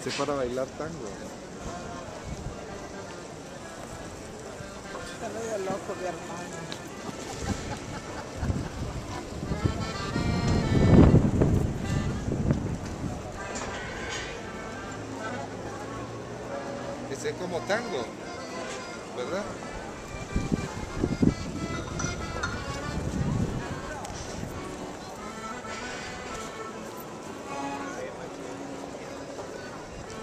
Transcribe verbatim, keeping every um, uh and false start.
nací para bailar tango. Está medio loco mi hermano. Ese es como tango, ¿verdad?